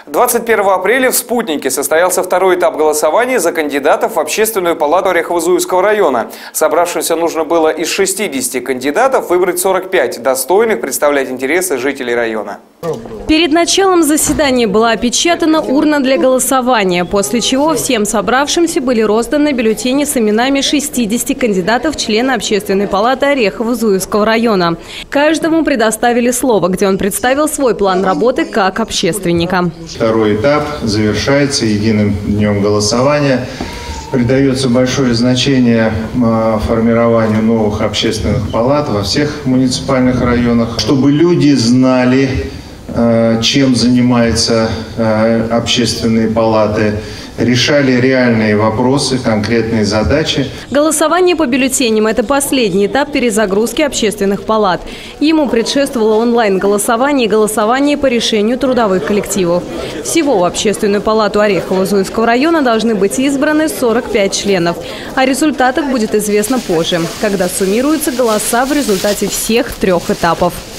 21 апреля в «Спутнике» состоялся второй этап голосования за кандидатов в Общественную палату Орехово-Зуевского района. Собравшимся нужно было из 60 кандидатов выбрать 45 достойных представлять интересы жителей района. Перед началом заседания была опечатана урна для голосования, после чего всем собравшимся были розданы бюллетени с именами 60 кандидатов в члены Общественной палаты Орехово-Зуевского района. Каждому предоставили слово, где он представил свой план работы как общественника. Второй этап завершается единым днем голосования. Придается большое значение формированию новых общественных палат во всех муниципальных районах, чтобы люди знали, чем занимаются общественные палаты, решали реальные вопросы, конкретные задачи. Голосование по бюллетеням – это последний этап перезагрузки общественных палат. Ему предшествовало онлайн-голосование и голосование по решению трудовых коллективов. Всего в Общественную палату Орехово-Зуевского района должны быть избраны 45 членов. О результатах будет известно позже, когда суммируются голоса в результате всех трех этапов.